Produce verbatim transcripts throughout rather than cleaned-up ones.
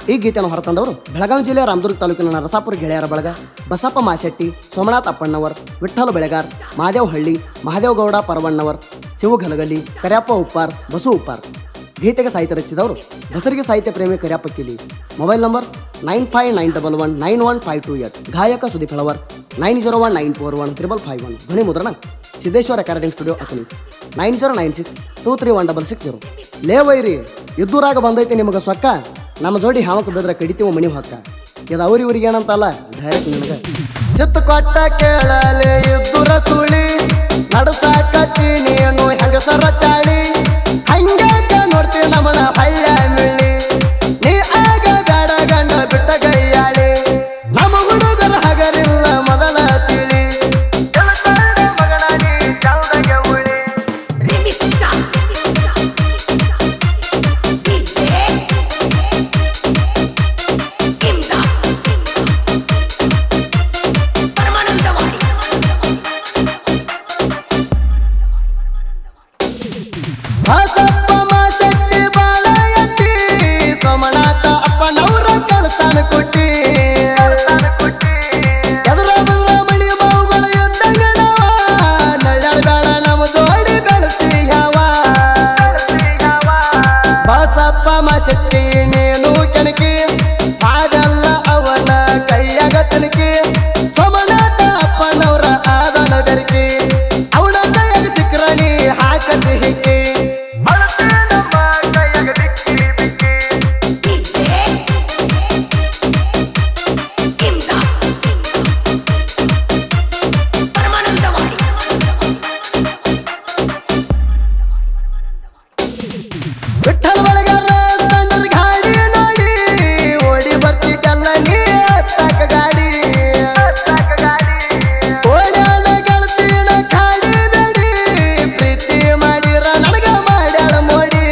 ಈ ಗೀತೆಯನ್ನು ಹೊರತಂದವರು ಬೆಳಗಾವಿ ಜಿಲ್ಲೆಯ ರಾಮದುರ್ಗ ತಾಲೂಕಿನ ನರಸಾಪುರ ಗೆಳೆಯರ ಬಳಗ, ಬಸಪ್ಪ ಮಾಶೆಟ್ಟಿ, ಸೋಮನಾಥ್ ಅಪ್ಪಣ್ಣವರ್, ವಿಠ್ಠಲ ಬೆಳೆಗಾರ್, ಮಹಾದೇವ್ ಹಳ್ಳಿ, ಮಹಾದೇವ್ ಗೌಡ ಪರವಣ್ಣವರ್, ಶಿವು ಗಲಗಲಿ, ಕರ್ಯಪ್ಪ ಉಪ್ಪಾರ್, ಬಸು ಉಪ್ಪಾರ್. ಗೀತೆಗೆ ಸಾಹಿತ್ಯ ರಚಿಸಿದವರು ಬಸರಿಗೆ ಸಾಹಿತ್ಯ ಪ್ರೇಮಿ ಕರ್ಯಪ್ಪ ಕಿಲಿ. Mobile number nine five nine double one nine one five two eight. ಗಾಯಕ ಸುದೀಪ್ ಹಳವರ್ nine zero one nine four one triple five one. ಧ್ವನಿ ಮುದ್ರಣ Siddeshwara recording studio Athani nine zero nine six two three one double six zero. ಲೇ ವೈರಿ ಇದ್ದೂರಾಗ ಬಂದೈತಿ ನಿಮಗೆ ಸೊಕ್ಕ, ನಮ್ಮ ಜೋಡಿ ಹಾವಕ್ಕೆ ಬೆದ್ರೆ ಕಡಿತೀವ ಮಣಿ ಹೊಕ್ಕ. ಇದು ಅವ್ರ ಇವ್ರಿಗೆ ಏನಂತಲ್ಲ ಡೈರೆಕ್ಟ್ ನಿನಗೆ ಚಿತ್ತ ಕೊಟ್ಟ ಕೇಳಲೆ ಇದ್ದೂರ ಸುಳಿ ನಡಸಾಕತ್ತಿ ನೀನು ಹೆಂಗಸರ ಚಾಳಿ ಹಂಗಾಗ ನೋಡ್ತಿ ನಮ್ಮನ ಹಳ್ಳ ಮಿಳ್ಳಿ ನೀ ಆಗ ಬೇಡ ಗಂಡ ಬಿಟ್ಟ ಗೈಯಾಳಿ ನಮ್ಮ ಹುಡುಗರ ಹಗರಿಲ್ಲ ಮೊದಲ ತಿಳಿ ಮಗನ ನೀ ಚೌದಗೆ ಉಳಿ ಬಸಪ್ಪ ಮಾಶೆಟ್ಟಿ ಬಾಳಯತ್ತಿ ಸೋಮನಾಥ ಅಪ್ಪನವರ ಕಳ್ತಾನ ಕೊಟ್ಟಿ ಎದುರ ಬದುರ ಮಣಿ ಮಾವುಗಳ ಯುದ್ಧಗಳವ ನಳ್ಳಾಳ ಬೇಡ ನಮ್ಮ ಜೋಡಿ ಬೆಳೆಸಿ ಯಾವ ಬಸಪ್ಪ ಮಾಶೆಟ್ಟಿ ನೀನು ಕೆಣಕಿ ಅದೆಲ್ಲ ಅವನ ಕೈಯಾಗ ತನಕಿ ಸೋಮನಾಥ ಅಪ್ಪನವರ ಆದನ ಬೆರಕಿ ಅವನ ಕೈಯಾಗ ಸಿಕ್ರ ನೀ ಹಾಕತಿ ಹಿಕ್ಕಿ ವಿಠ್ಠಲ ಬೆಳೆಗಾರ ತಂದರ ಗಾಡಿ ನೋಡಿ ಓಡಿ ಬರ್ತಿದ್ದಲ್ಲ ನೀ ಹತ್ತಾಕ ಗಾಡಿ ಓಡ್ಯಾನ ಗೆಳತಿನ ಕಾಡಿ ಬೇಡಿ ಪ್ರೀತಿ ಮಾಡಿರ ನನಗ ಮಾಡ್ಯಾಳ ಮೋಡಿ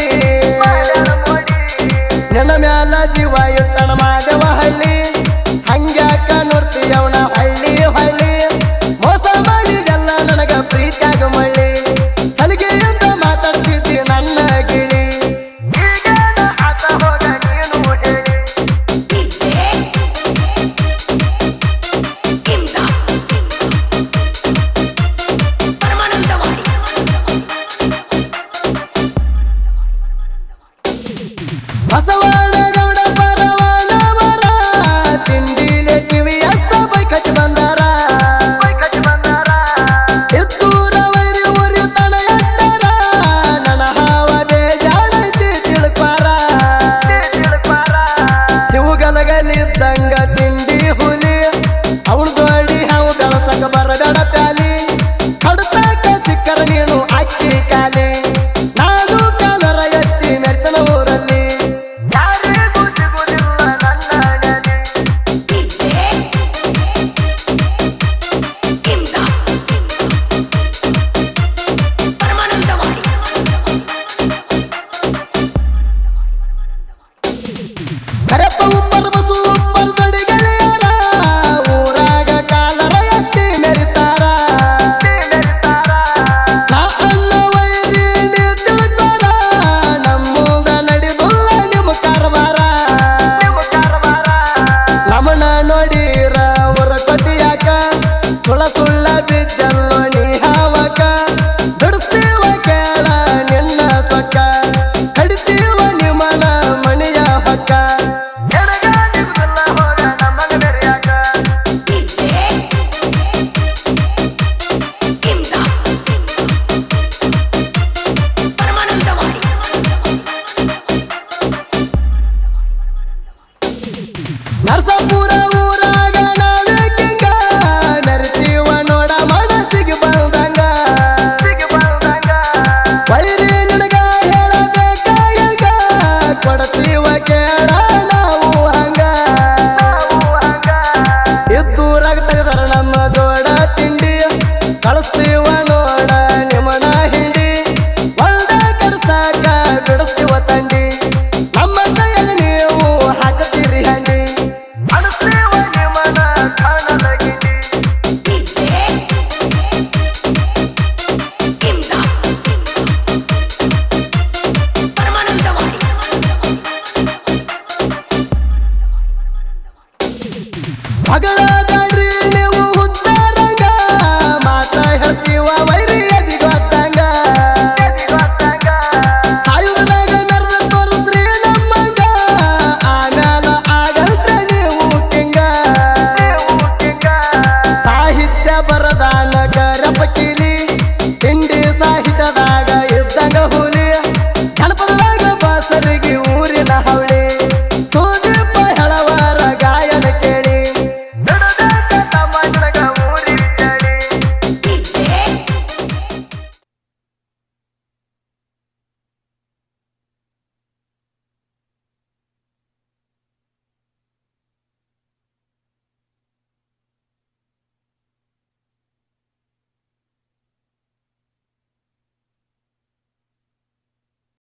ನನ್ನ ಮ್ಯಾಲ ಜೀವ ಇಟ್ಟಣ ಮಾದೇವ ಹಳ್ಳಿ ಹಂಗ್ಯಾಕ ನೋಡ್ತಿ ಅವನ ಹಳ್ಳಿ ಹಳ್ಳಿ ಮೋಸ ಮಾಡಿದೆಲ್ಲ ನನಗ ಪ್ರೀತಿಯಾಗ ಮಳ್ಳಿ ಸಲಿಗೆಯಿಂದ ಮಾತಾಡ್ತಿದ್ದಿ ನನ್ನ ಗಿಳಿ ಬಸವಣ್ಣ ಗೌಡ ಪರವನವರ ತಿಂಡಿಲೆ ಕಿವಿಯ ಸಬೈ ಕಟ್ಟಿ ಬಂದಾರ ಎತ್ತೂರ ವೈರಿ ಊರಿ ತಣ ಎತ್ತರ ನನ್ನ ಹಾವ ಬೇಜಾಡೈತಿ ತಿಳ್ಕ್ವಾರ ಶಿವಗಲಗಲಿದ್ದಂಗ ತಿಂಡಿ ಹುಲಿ ಅವಳು ಜೋಡಿ ಹಾವು ಬೆಳಸಕ ಬರಬೇಡ ಪ್ಯಾಲಿ ಕಡ್ತಾಕ ಸಿಕ್ಕರ ನೀನು ಅಕ್ಕಿ ಕಾಲಿ ನಾನು ಕಾಲರ ಎತ್ತಿ ಮೆರ್ತನ ಊರಲ್ಲಿ ಕರೆಪ್ಪ ಉಪ್ಪರ ಬಸು ಉಪ್ಪರ ದೊಡಿ ಗೆಳೆಯರ ಊರಾಗ ಕಾಲರ ಎತ್ತಿ ಮೆರಿತಾರ ನಾ ಅನ್ನ ವೈರಿ ನೀ ತಿಳ್ಕೊರ ನಮ್ಮೂಗ ನಡೆದುಲ್ಲ ನಿಮ್ಮ ಕಾರವಾರ ನಮನ ನೋಡಿರ ಊರ ಕೊಟ್ಟಿಯಾಕ ಸುಳ ಸುಳ್ಳ ಬಿದ್ದಲ್ಲೋ ನೀ ಹಾವಕ ಬಿಡಿಸ್ತೀವ ಕೇಳ ನಿನ್ನ ಸೊಕ್ಕ ಕಡಿತೀವ ನಿಮ್ಮನ ಮಣಿಯ ಹೊಕ್ಕ ನರಸಾಪುರ ಊರಾಗ ನಾವೇ ಕಿಂಗ ನರಿತೀವ ನೋಡ ಮನಸ್ಸಿಗೆ ಬಂದಂಗ ವೈರಿ ನಿನಗ ಹೇಳಬೇಕ ಈಗ ಕೊಡ್ತೀವ ಕೇಳ ನಾವು ಹಂಗ ಇದ್ದೂರಾಗ ತೆಗೆದಾರ ನಮ್ಮ ಜೋಡ ತಿಂಡಿ ಕಳಿಸ್ತೀವ ನೋಡ ನಿಮ್ಮನ ಹಿಂಡಿ ಹೊಲ್ದ ಕಡಿಸ್ತಾಕ ಬಿಡಿಸ್ತೀವ ತಂಡಿ ನಮ್ಮ ಕೈಯಲ್ಲಿ ನೀವು ಹಾಕತೀರಿ ಹಂಡಿ ಅಡಸ್ತೀವ ಭಗದ